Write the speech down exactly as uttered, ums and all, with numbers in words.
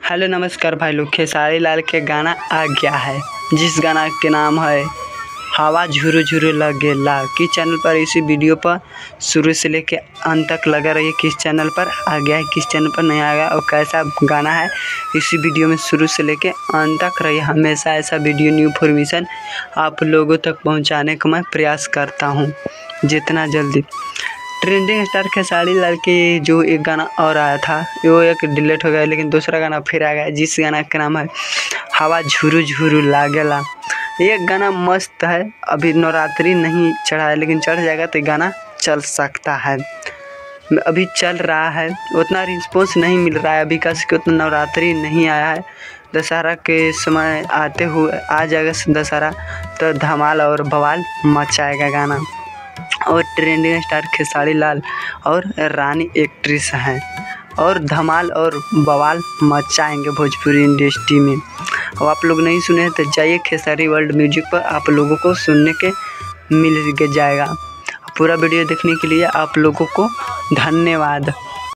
Hello नमस्कार भाई लोग, खेसारी लाल के गाना आ गया है जिस गाना के नाम है हवा झुरु झुरु लगेला। किस चैनल पर इसी वीडियो पर शुरू से लेके अंत तक लगा रहिए। किस चैनल पर आ गया है, किस चैनल पर नहीं आ गया और कैसा गाना है, इसी वीडियो में शुरू से लेके अंत तक रहिए। हमेशा ऐसा वीडियो न्यू इन्फॉर्मेशन आप लोगों तक पहुंचाने का मैं प्रयास करता हूं जितना जल्दी। ट्रेंडिंग स्टार खेसारी लाल के जो एक गाना और आया था वो एक डिलीट हो गया, लेकिन दूसरा गाना फिर आ गया जिस गाना का नाम है हवा झुरु झुरु लागेला। ये गाना मस्त है। अभी नवरात्रि नहीं चढ़ा है, लेकिन चढ़ जाएगा तो गाना चल सकता है। अभी चल रहा है, उतना रिस्पॉन्स नहीं मिल रहा है अभी का, उतना नवरात्रि नहीं आया है। दशहरा के समय आते हुए आ जाएगा दशहरा तो धमाल और बवाल मचाएगा गाना। और ट्रेंडिंग स्टार खेसारी लाल और रानी एक्ट्रेस हैं और धमाल और बवाल मचाएंगे भोजपुरी इंडस्ट्री में। और आप लोग नहीं सुने तो जाइए खेसारी वर्ल्ड म्यूजिक पर, आप लोगों को सुनने के मिल जाएगा। पूरा वीडियो देखने के लिए आप लोगों को धन्यवाद।